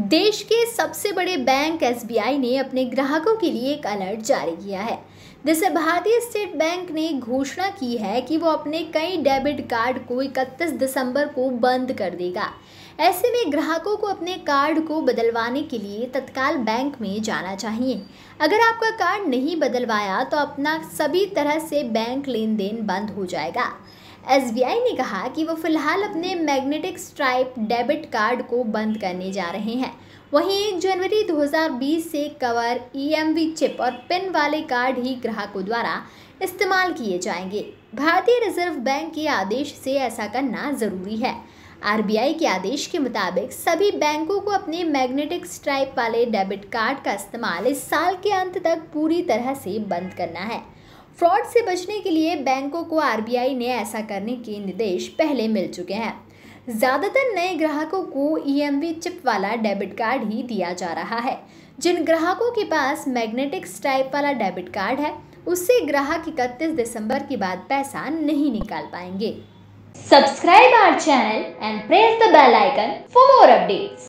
देश के सबसे बड़े बैंक एसबीआई ने अपने ग्राहकों के लिए एक अलर्ट जारी किया है, जिससे भारतीय स्टेट बैंक ने घोषणा की है कि वो अपने कई डेबिट कार्ड को 31 दिसंबर को बंद कर देगा। ऐसे में ग्राहकों को अपने कार्ड को बदलवाने के लिए तत्काल बैंक में जाना चाहिए। अगर आपका कार्ड नहीं बदलवाया तो अपना सभी तरह से बैंक लेन देन बंद हो जाएगा। एसबीआई ने कहा कि वो फिलहाल अपने मैग्नेटिक स्ट्राइप डेबिट कार्ड को बंद करने जा रहे हैं। वहीं 1 जनवरी 2020 से कवर ईएमवी चिप और पिन वाले कार्ड ही ग्राहकों द्वारा इस्तेमाल किए जाएंगे। भारतीय रिजर्व बैंक के आदेश से ऐसा करना जरूरी है। आरबीआई के आदेश के मुताबिक सभी बैंकों को अपने मैग्नेटिक स्ट्राइप वाले डेबिट कार्ड का इस्तेमाल इस साल के अंत तक पूरी तरह से बंद करना है। फ्रॉड से बचने के लिए बैंकों को आरबीआई ने ऐसा करने के निर्देश पहले मिल चुके हैं। ज़्यादातर नए ग्राहकों को ईएमवी चिप वाला डेबिट कार्ड ही दिया जा रहा है। जिन ग्राहकों के पास मैग्नेटिक स्ट्राइप वाला डेबिट कार्ड है, उससे ग्राहक 31 दिसंबर के बाद पैसा नहीं निकाल पाएंगे। Subscribe our channel and press the bell icon for more updates.